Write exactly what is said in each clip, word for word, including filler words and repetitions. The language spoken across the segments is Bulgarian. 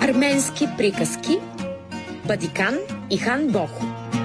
Арменски приказки Бадикан и хан Бохо.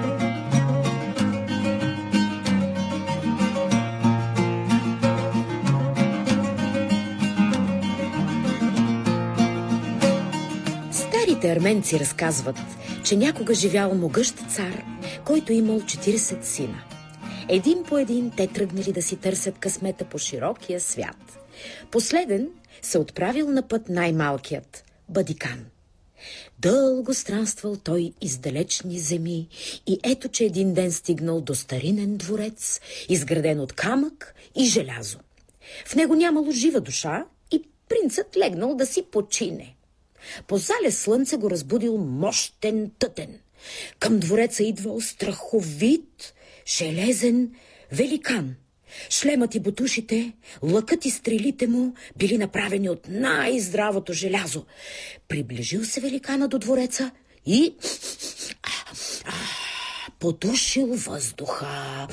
Старите арменци разказват, че някога живял могъщ цар, който имал четиридесет сина. Един по един те тръгнали да си търсят късмета по широкия свят. Последен се отправил на път най-малкият – Бадикан. Дълго странствал той из далечни земи и ето, че един ден стигнал до старинен дворец, изграден от камък и желязо. В него нямало жива душа и принцът легнал да си почине. По залез слънце го разбудил мощен тътен. Към двореца идвал страховит, железен великан. Шлемът и бутушите, лъкът и стрелите му били направени от най-здравото желязо. Приближил се великана до двореца и подушил въздуха.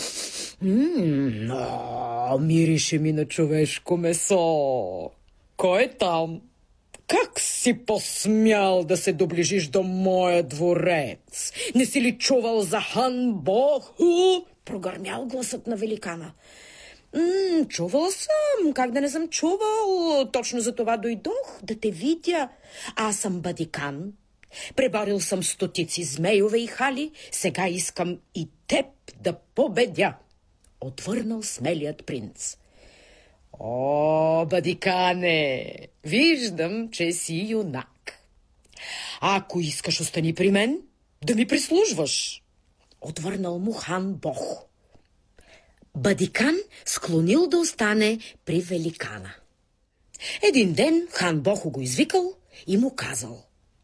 М-м, мирише ми на човешко месо. Кой е там? Как си посмял да се доближиш до моя дворец? Не си ли чувал за хан Бохо? Прогърмял гласът на великана. М, чувал съм, как да не съм чувал? Точно за това дойдох, да те видя. Аз съм Бадикан. Преборил съм стотици змейове и хали, сега искам и теб да победя. Отвърнал смелият принц. О, Бадикане, виждам, че си юнак. Ако искаш, остани при мен, да ми прислужваш. Отвърнал му хан Бохо. Бадикан склонил да остане при великана. Един ден хан Бохо го извикал и му казал: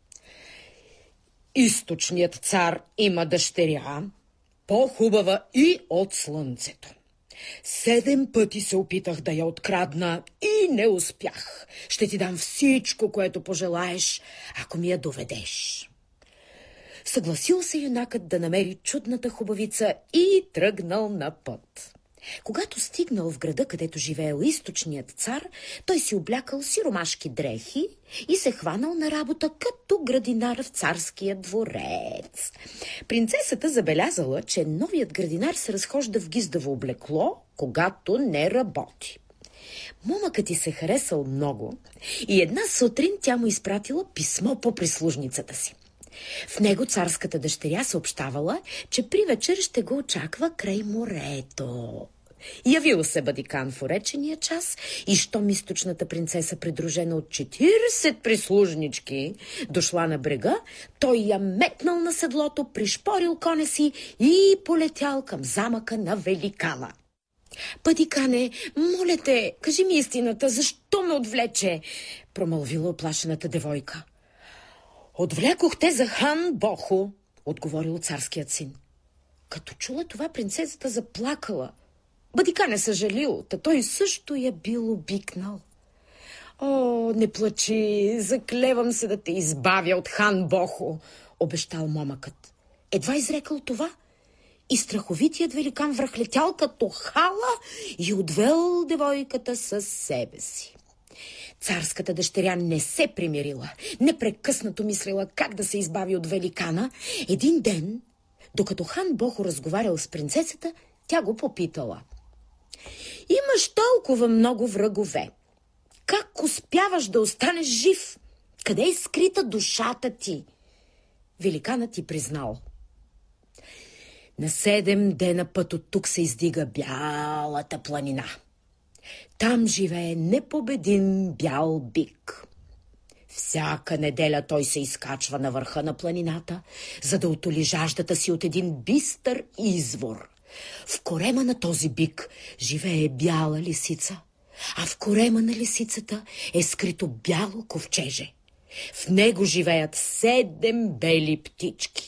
източният цар има дъщеря, по-хубава и от слънцето. Седем пъти се опитах да я открадна и не успях. Ще ти дам всичко, което пожелаеш, ако ми я доведеш. Съгласил се юнакът да намери чудната хубавица и тръгнал на път. Когато стигнал в града, където живеел източният цар, той си облякал сиромашки дрехи и се хванал на работа като градинар в царския дворец. Принцесата забелязала, че новият градинар се разхожда в гиздаво облекло, когато не работи. Момъкът й се харесал много и една сутрин тя му изпратила писмо по прислужницата си. В него царската дъщеря съобщавала, че при вечер ще го очаква край морето. Явил се Бадикан в уречения час и щом източната принцеса, придружена от четиридесет прислужнички, дошла на брега, той я метнал на седлото, пришпорил коня си и полетял към замъка на великана. Бадикане, моля те, кажи ми истината, защо ме отвлече? Промълвила оплашената девойка. Отвлякох те за хан Бохо, отговорил царският син. Като чула това, принцесата заплакала. Бадикан е съжалил, та той също я бил обикнал. О, не плачи, заклевам се да те избавя от хан Бохо, обещал момъкът. Едва изрекал това и страховитият великан връхлетял като хала и отвел девойката със себе си. Царската дъщеря не се примирила, непрекъснато мислила как да се избави от великана. Един ден, докато хан Бохо разговарял с принцесата, тя го попитала: имаш толкова много врагове. Как успяваш да останеш жив? Къде е скрита душата ти? Великанът ти признал: на седем дена път от тук се издига бялата планина. Там живее непобедим бял бик. Всяка неделя той се изкачва на върха на планината, за да утоли жаждата си от един бистър извор. В корема на този бик живее бяла лисица, а в корема на лисицата е скрито бяло ковчеже. В него живеят седем бели птички.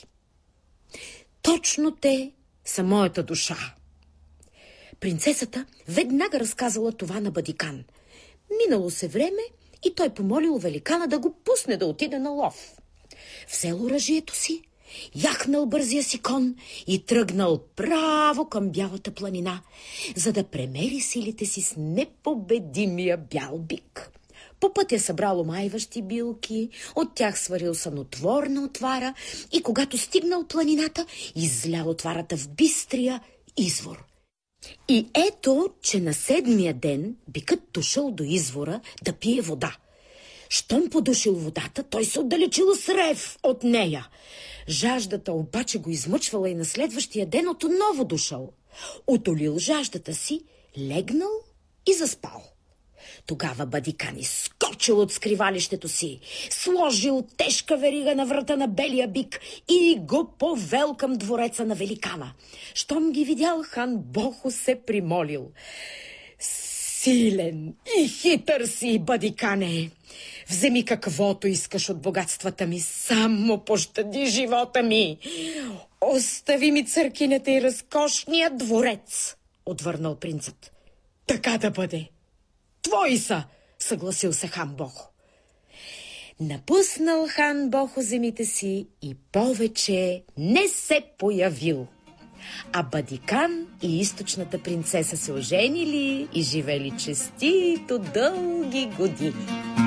Точно те са моята душа. Принцесата веднага разказала това на Бадикан. Минало се време и той помолил великана да го пусне да отиде на лов. Взел оръжието си, яхнал бързия си кон и тръгнал право към бялата планина, за да премери силите си с непобедимия бял бик. По пътя събрал омайващи билки, от тях сварил сънотворна отвара и когато стигнал планината, излял отварата в бистрия извор. И ето, че на седмия ден бикът дошъл до извора да пие вода. Щом подушил водата, той се отдалечил с рев от нея. Жаждата обаче го измъчвала и на следващия ден отново дошъл. Отолил жаждата си, легнал и заспал. Тогава Бадикан изскочил от скривалището си, сложил тежка верига на врата на белия бик и го повел към двореца на великана. Щом ги видял, хан Бохо се примолил: силен и хитър си, Бадикане! Вземи каквото искаш от богатствата ми, само пощади живота ми. Остави ми църкинята и разкошния дворец, отвърнал принцът. Така да бъде. Твои са, съгласил се хан Бохо. Напуснал хан Бохо земите си и повече не се появил. А Бадикан и източната принцеса се оженили и живели честито дълги години.